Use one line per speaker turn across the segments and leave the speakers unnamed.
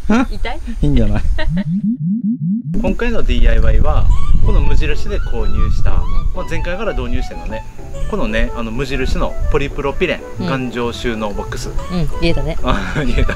痛い？
いいんじゃない？今回の DIY はこの無印で購入した、まあ、前回から導入してるのね、このね無印のポリプロピレン頑丈収納ボックス、
言えたね。
言えた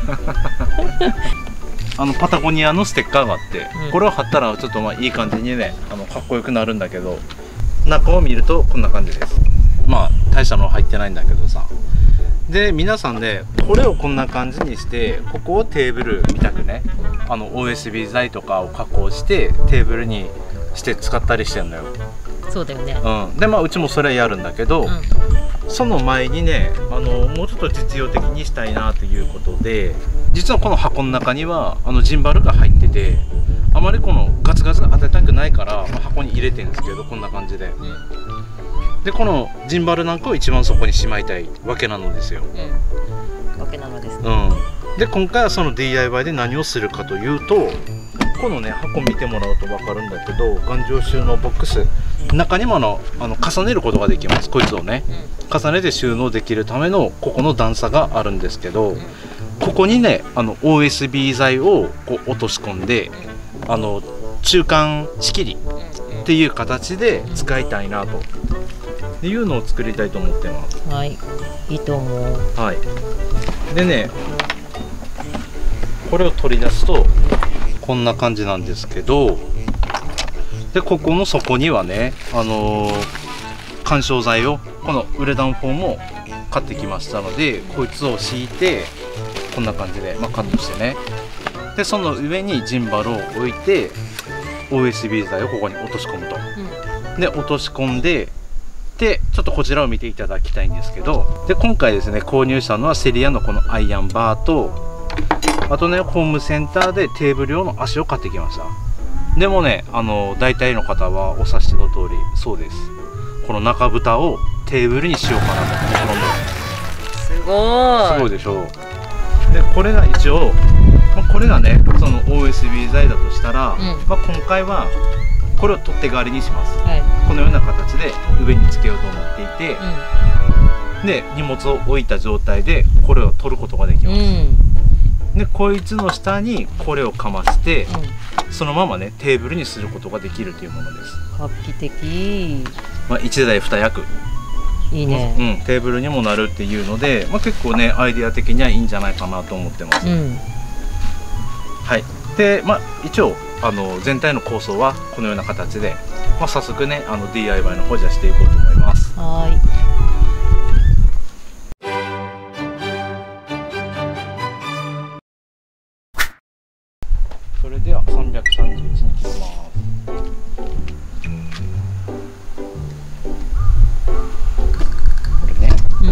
パタゴニアのステッカーがあって、これを貼ったらちょっとまあいい感じにねかっこよくなるんだけど、中を見るとこんな感じです。まあ大したの入ってないんだけどさ。で皆さんねこれをこんな感じにして、ここをテーブルみたくねOSB 材とかを加工してテーブルにして使ったりしてるのよ。
そうだよね。
でまあうちもそれやるんだけど、その前にねもうちょっと実用的にしたいなということで、実はこの箱の中にはジンバルが入ってて、あまりこのガツガツ当てたくないから、まあ、箱に入れてるんですけど、こんな感じで。でこのジンバルなんかを一番そこにしまいたいわけなのですよ。
わけなのですね。
で今回はその DIY で何をするかというと、このね箱見てもらうと分かるんだけど、頑丈収納ボックス中にも重ねることができます。こいつをね、重ねて収納できるためのここの段差があるんですけど、ここにねOSB 材をこう落とし込んで中間仕切りっていう形で使いたいなというのを作りたいと思ってます。
はい、いいと思う。
はい。でね、これを取り出すとこんな感じなんですけど、でここの底にはね緩衝材をこのウレタンフォームを買ってきましたので、こいつを敷いてこんな感じで、カットしてね、でその上にジンバルを置いて OSB 材をここに落とし込むと、で落とし込んで、でちょっとこちらを見ていただきたいんですけど、で今回ですね購入したのはセリアのこのアイアンバーと、あとねホームセンターでテーブル用の足を買ってきました。でもね大体の方はお察しの通り、そうです、この中蓋をテーブルにしようかなと。
すごい。
すごいでしょう。でこれが一応、これがねその OSB 材だとしたら、今回はこれを取っ手代わりにします。このような形で上につけようと思っていて、で荷物を置いた状態でこれを取ることができます。でこいつの下にこれをかまして、そのままねテーブルにすることができるというものです。
画期的。
一台二役。
いいね。
テーブルにもなるっていうので、結構ねアイデア的にはいいんじゃないかなと思ってます。はい。で一応全体の構想はこのような形で、早速ねDIY の方じゃしていこうと思います。
はい。
それでは331に切ります。これね、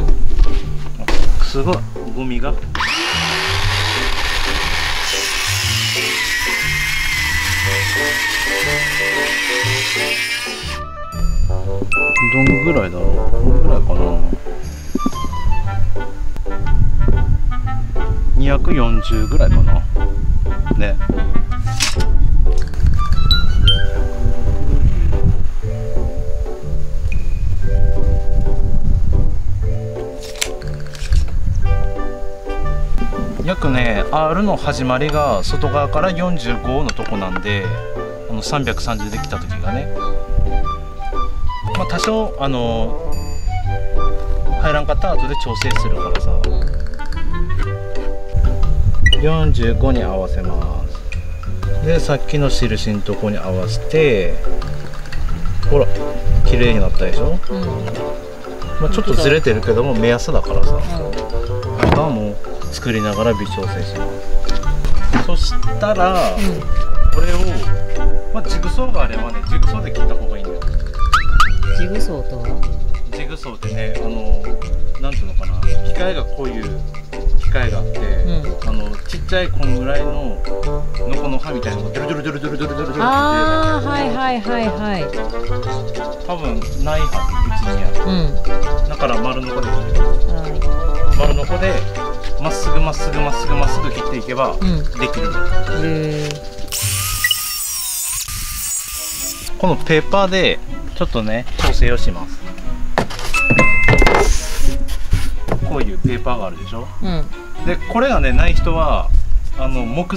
すごいゴミが。どんぐらいだろう、このぐらいかな。240ぐらいかなね。約ね R の始まりが外側から45のとこなんで、330できた時がね、多少入らんかった後で調整するからさ、45に合わせます。でさっきの印のとこに合わせて、ほら綺麗になったでしょ。ちょっとずれてるけども目安だからさ、あとはもう作りながら微調整します。そしたら、これを、ジグソーがあればねジグソーで切った方がいいんだよ。
ジグソーとは？
ジグソーってねなんていうのかな、機械がこういう機械があって、ちっちゃいこんぐらいのノコの刃みたいなのがドゥルドゥルドゥルドゥルドゥルドゥルドゥルって。多分ないはず、うちにある。だから丸ノコで切ってる。丸ノコでまっすぐまっすぐまっすぐまっすぐ切っていけばできる。このペーパーでちょっとね調整をします。こういうペーパーがあるでしょ。でこれがねない人は木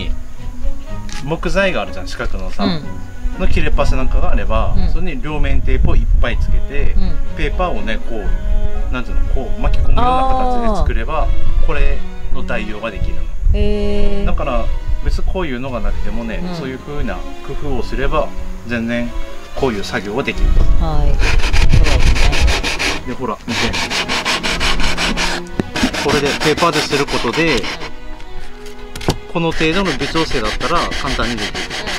材があるじゃん、四角のさ、の切れ端なんかがあれば、それに両面テープをいっぱいつけて、ペーパーをねこうなんていうの、こう巻き込むような形で作ればこれの代用ができるの。だから別にこういうのがなくてもね、そういう風な工夫をすれば全然こういう作業ができます。はい。でほら見て、これでペーパーですることで、この程度の微調整だったら簡単にできる。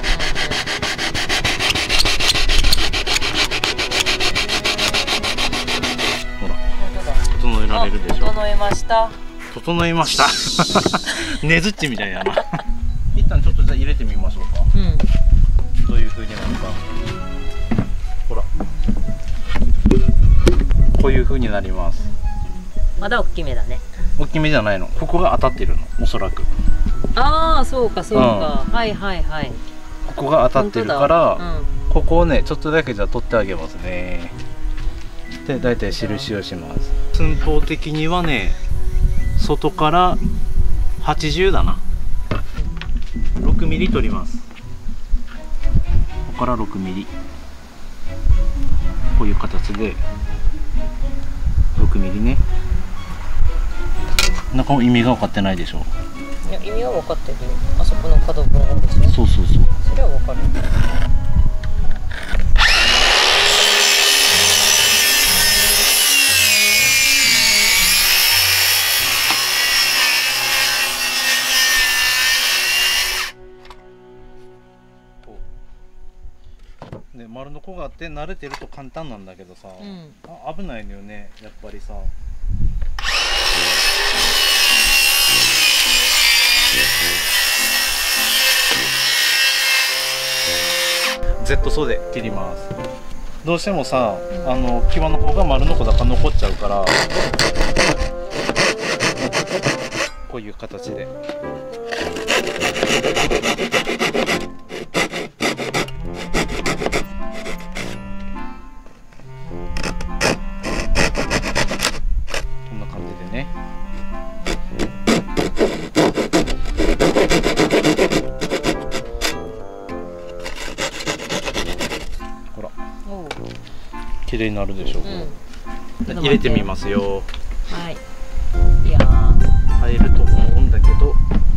ほら、整えられるでしょ。整えました。整えました。ねずっちみたいやな。一旦ちょっとじゃあ入れてみましょうか。どういう風になるか。ほら、こういう風になります。
まだ大きめだね。
大きめじゃないの。ここが当たってるの、おそらく。
ああ、そうかそうか。はいはいはい。
ここが当たってるから、ここをねちょっとだけじゃ取ってあげますね。でだいたい印をします。寸法的にはね、外から80だな。6ミリ取ります。ここから6ミリ、こういう形で6ミリね。なんか意味が分かってないでしょ。
いや意味は分かってるよ。あそこの角分がですね。
そうそうそう。
それは分かる。
ね、丸のこがあって慣れてると簡単なんだけどさ、危ないのよねやっぱりさ。Z ソで切ります。どうしてもさ、際の方が丸のこだから残っちゃうから、こういう形で。こんな感じでね。ほら、綺麗になるでしょ。入れてみますよ。
はい。いやー、
入ると思うんだけど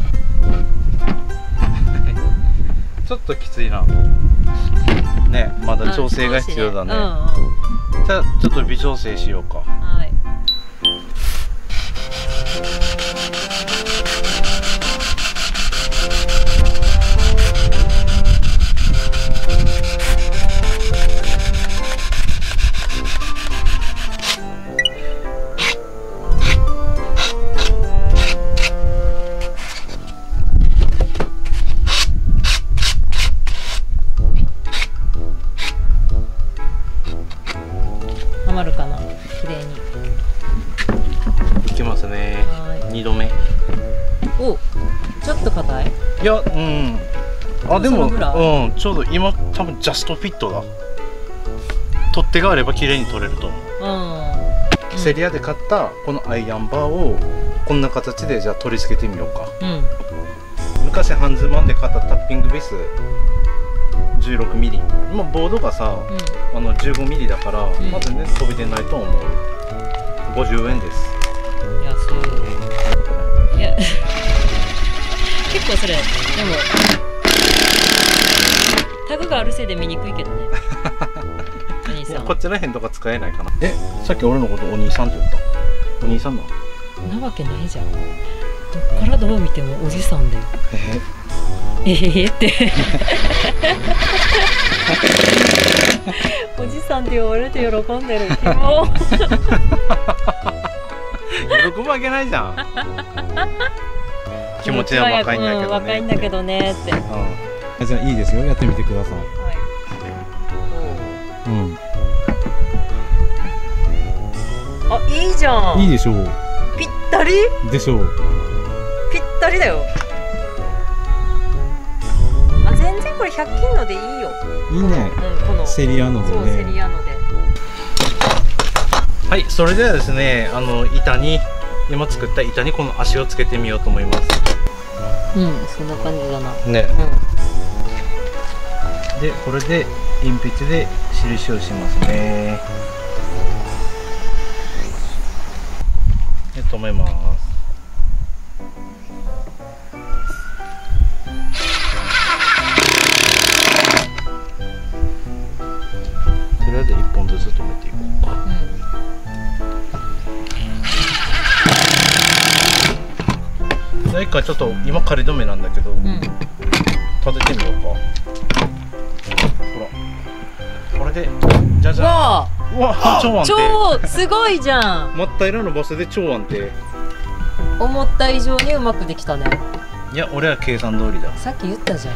ちょっときついなね。まだ調整が必要だね。じゃあちょっと微調整しようか。はい。
余るかな、綺麗に。
いきますね。2度目。
お、ちょっと硬い。
いや、あ、でも、ちょうど今多分ジャストフィットだ。取っ手があれば綺麗に取れると思う。セリアで買ったこのアイアンバーをこんな形でじゃあ取り付けてみようか。昔ハンズマンで買ったタッピングベース16ミリ、今ボードがさ、15ミリだから、まずね飛び出ないと思う。50円です。
安い。いや結構それでもタグがあるせいで見にくいけどね。お兄さん、
こっちらへんとか使えないかな。さっき俺のことお兄さんって言った。お兄さんな
わけないじゃん。どっからどう見てもおじさんだよ。っておじさんって言われて喜んでる。喜
ぶわけないじゃん。気持ちは若いんだけどね。
若いんだけどねって。
じゃあいいですよ、やってみてください。
あ、いいじゃん。
いいでしょう。
ぴったり
でしょう。
ぴったりだよ。あ、全然これ100均のでいいよ。
いいね。このセリアのでね。
そう、セリアので。
はい、それではですね、板に今作った板にこの足をつけてみようと思います。
うんそんな感じだな。
ね。
う
でこれで鉛筆で印をしますね。で止めます。とりあえず1本ずつ止めていこうか。じゃあ一回ちょっと今仮止めなんだけど、
うん
立ててみようか。ほらこれでじゃじゃん。
わ
うわ超安定。
超すごいじゃん。
真っ平らの場所で超安定。
思った以上にうまくできたね。
いや俺は計算通りだ。
さっき言ったじゃん。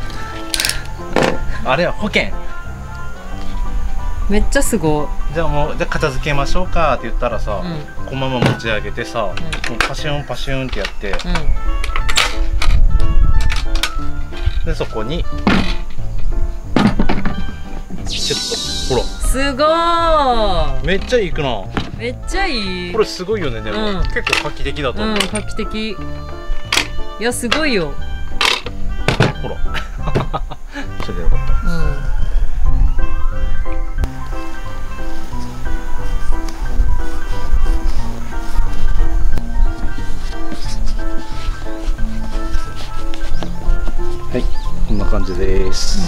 あれは保険。
めっちゃすごい。
じゃあもうじゃあ片付けましょうかって言ったらさ、
うん
このまま持ち上げてさ、もうパシュンパシュンってやって、でそこにシュッとほら
すごー。
めっちゃいいくな。
めっちゃいい。
これすごいよね。でも、
うん
結構画期的だと思う。
画期的。いやすごいよ。
ほらそれでよかった。はい、こんな感じです。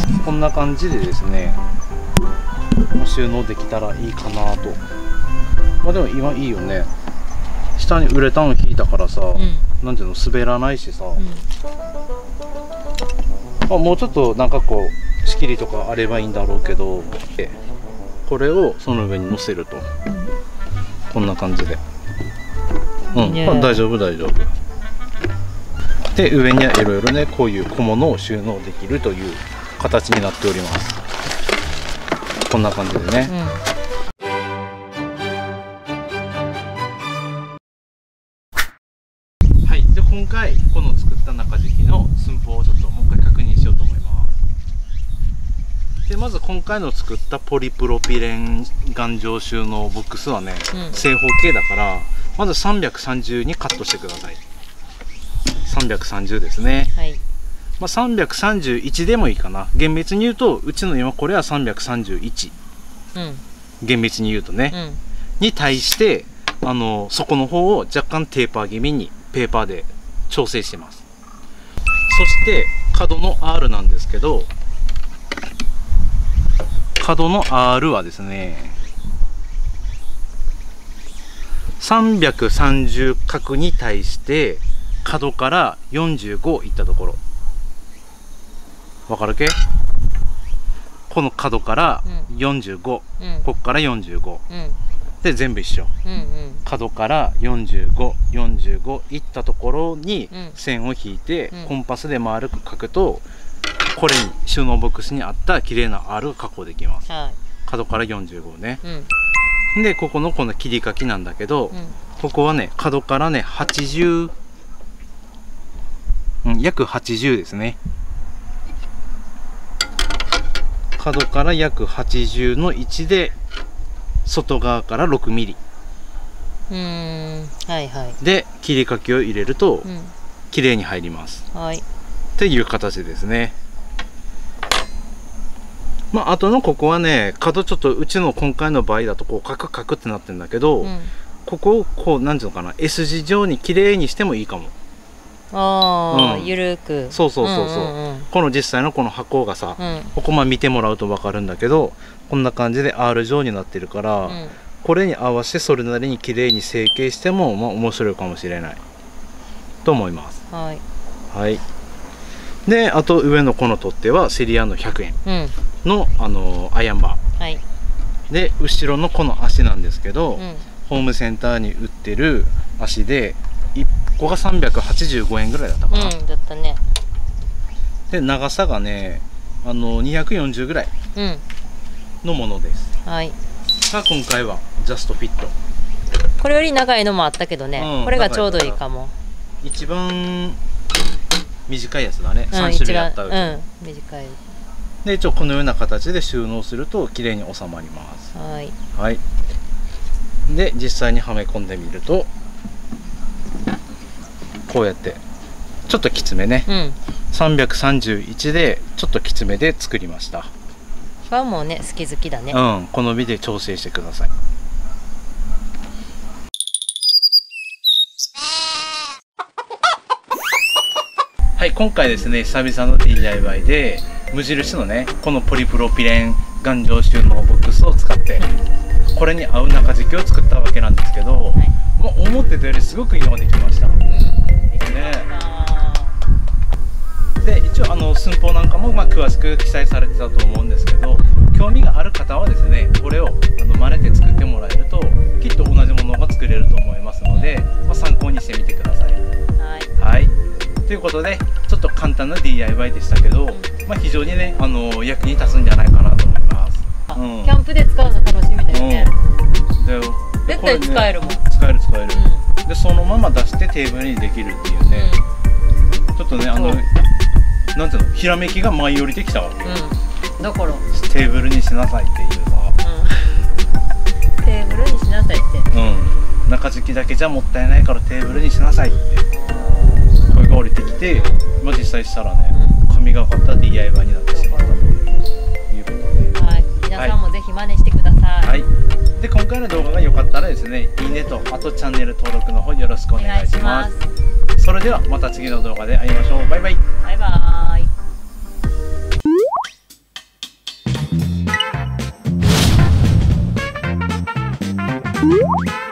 こんな感じでですね、収納できたらいいかなと。まあでも今いいよね。下にウレタンを引いたからさ、なんていうの滑らないしさ、もうちょっとなんかこう仕切りとかあればいいんだろうけど、これをその上に乗せると、こんな感じで、大丈夫大丈夫。で上にはいろいろねこういう小物を収納できるという形になっております。こんな感じでね、はい。で今回この作った中敷きの寸法をちょっともう一回確認しようと思います。でまず今回の作ったポリプロピレン頑丈収納ボックスはね、正方形だからまず330にカットしてください。330ですね。
はい。
まあ331でもいいかな。厳密に言うとうちの今これは331、厳密に言うとね、に対して底の方を若干テーパー気味にペーパーで調整してます。そして角の R なんですけど、角の R はですね330角に対して角から45いったところ、わかるけ？この角から45、こっから45、で全部一緒、角から45いったところに線を引いて、コンパスで丸く書くとこれに収納ボックスにあった綺麗な R が加工できます。角から45ね、でここのこの切り書きなんだけど、ここはね角からね80、約80ですね。角から約80の位置で外側から6ミリで切り書きを入れると綺麗に入ります、っていう形ですね。あとのここはね角ちょっとうちの今回の場合だとこうカクカクってなってるんだけど、ここをこうなんていうのかな S 字状に綺麗にしてもいいかも。
ゆるく。
そうこの実際のこの箱がさ、ここ見てもらうと分かるんだけど、こんな感じで R 状になってるから、これに合わせてそれなりに綺麗に成形しても面白いかもしれないと思います。であと上のこの取っ手はセリアの100円の、アイアンバー、で後ろのこの足なんですけど、ホームセンターに売ってる足で1個が385円ぐらいだったかな。
だったね。
で長さがね240ぐらいのものです。が今回はジャストフィット。
これより長いのもあったけどね、これがちょうどいいかも。
一番短いやつだね、3種類あったうち、
短い
で一応このような形で収納すると綺麗に収まります。で実際にはめ込んでみるとこうやってちょっときつめね、
うん。
331でちょっときつめで作りました。
これはもうね、好き好きだね。
うん、好みで調整してください。はい、今回ですね、久々の DIY で無印のね、このポリプロピレン頑丈収納ボックスを使ってこれに合う中敷きを作ったわけなんですけど、もう思ってたよりすごくいいのができました。で、一応寸法なんかも詳しく記載されてたと思うんですけど、興味がある方はですね、これを真似て作ってもらえるときっと同じものが作れると思いますので、参考にしてみてください。はい、ということでちょっと簡単な DIY でしたけど、非常にね役に立つんじゃないかなと思います。
キャンプで使うの楽しみだよね。絶対使えるもん。使える。
でそのまま出してテーブルにできるっていうね、ちょっとねなんていうの、ひらめきが舞い降りてきたわけ。
だから
テーブルにしなさいっていうさ、
テーブルにしなさいって。
中敷きだけじゃもったいないからテーブルにしなさいって声が降りてきて、実際したらね、神がかった DIY になってしまったということで、
皆さんもぜひ真似してください。
で今回の動画が良かったらですね、いいねとあとチャンネル登録の方よろしくお願いします。それではまた次の動画で会いましょう。バイバイ。
バイバーイ。